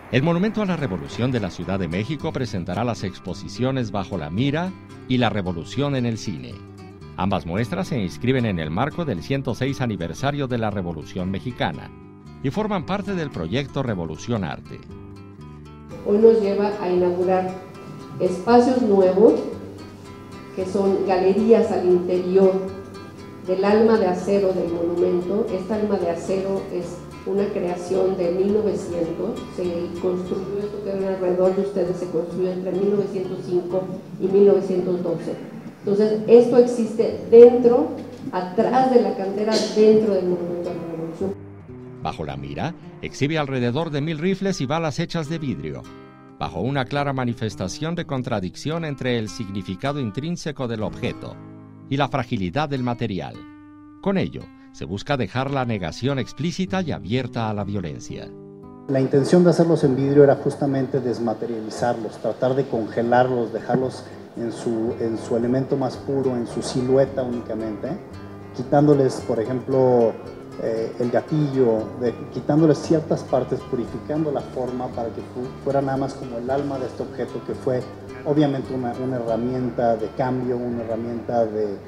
El Monumento a la Revolución de la Ciudad de México presentará las exposiciones Bajo la Mira y La Revolución en el Cine. Ambas muestras se inscriben en el marco del 106 aniversario de la Revolución Mexicana y forman parte del proyecto Revolución Arte. Hoy nos lleva a inaugurar espacios nuevos, que son galerías al interior del alma de acero del monumento. Esta alma de acero es una creación de 1900, se construyó, esto que ven alrededor de ustedes se construyó entre 1905 y 1912. Entonces, esto existe dentro, atrás de la cantera, dentro del Monumento a la Revolución. Bajo la Mira exhibe alrededor de 1000 rifles y balas hechas de vidrio, bajo una clara manifestación de contradicción entre el significado intrínseco del objeto y la fragilidad del material. Con ello, se busca dejar la negación explícita y abierta a la violencia. La intención de hacerlos en vidrio era justamente desmaterializarlos, tratar de congelarlos, dejarlos en su elemento más puro, en su silueta únicamente, quitándoles, por ejemplo, el gatillo, quitándoles ciertas partes, purificando la forma para que fuera nada más como el alma de este objeto, que fue obviamente una herramienta de cambio, una herramienta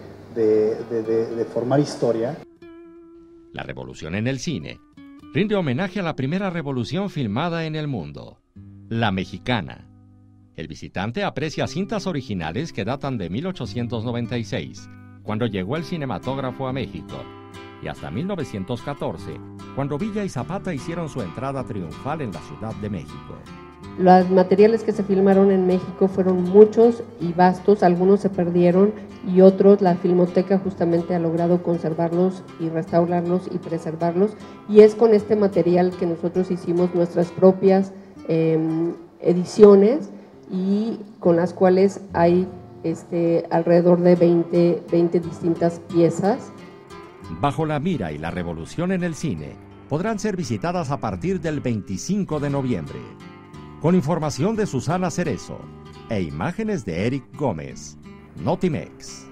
de formar historia. La Revolución en el Cine rinde homenaje a la primera revolución filmada en el mundo, la mexicana. El visitante aprecia cintas originales que datan de 1896, cuando llegó el cinematógrafo a México, y hasta 1914, cuando Villa y Zapata hicieron su entrada triunfal en la Ciudad de México. Los materiales que se filmaron en México fueron muchos y vastos, algunos se perdieron y otros la Filmoteca justamente ha logrado conservarlos y restaurarlos y preservarlos, y es con este material que nosotros hicimos nuestras propias ediciones, y con las cuales hay alrededor de 20 distintas piezas. Bajo la Mira y La Revolución en el Cine podrán ser visitadas a partir del 25 de noviembre. Con información de Susana Cerezo e imágenes de Eric Gómez. Notimex.